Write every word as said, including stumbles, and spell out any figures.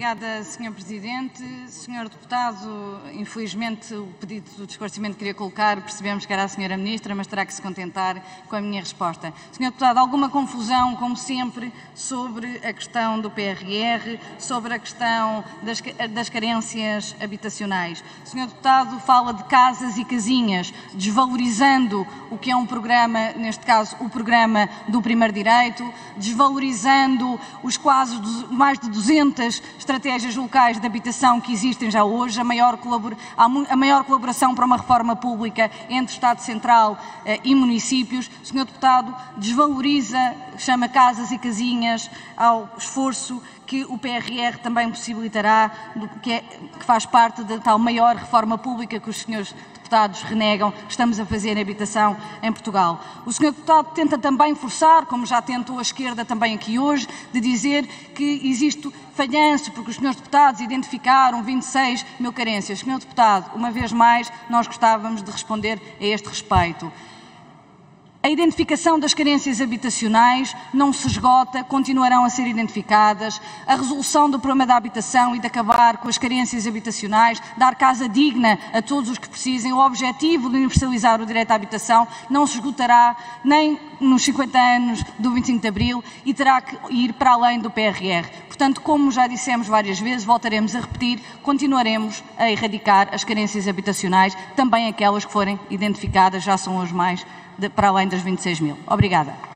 Obrigada, senhor Presidente. senhor Deputado, infelizmente o pedido do esclarecimento que queria colocar, percebemos que era a senhora Ministra, mas terá que se contentar com a minha resposta. senhor Deputado, alguma confusão, como sempre, sobre a questão do P R R, sobre a questão das, das carências habitacionais. O senhor Deputado fala de casas e casinhas, desvalorizando o que é um programa, neste caso o programa do primeiro direito, desvalorizando os quase mais de duzentas estratégias locais de habitação que existem já hoje, a maior, a maior colaboração para uma reforma pública entre Estado Central eh, e municípios. O senhor Deputado desvaloriza, chama casas e casinhas ao esforço que o P R R também possibilitará, do que, é, que faz parte da tal maior reforma pública que os senhores deputados renegam, que estamos a fazer em habitação em Portugal. O senhor deputado tenta também forçar, como já tentou a esquerda também aqui hoje, de dizer que existe falhanço, porque os senhores deputados identificaram vinte e seis mil carências. senhor Deputado, uma vez mais, nós gostávamos de responder a este respeito. A identificação das carências habitacionais não se esgota, continuarão a ser identificadas. A resolução do problema da habitação e de acabar com as carências habitacionais, dar casa digna a todos os que precisem, o objetivo de universalizar o direito à habitação não se esgotará nem nos cinquenta anos do vinte e cinco de Abril e terá que ir para além do P R R. Portanto, como já dissemos várias vezes, voltaremos a repetir, continuaremos a erradicar as carências habitacionais, também aquelas que forem identificadas, já são hoje mais, de, para além das vinte e seis mil. Obrigada.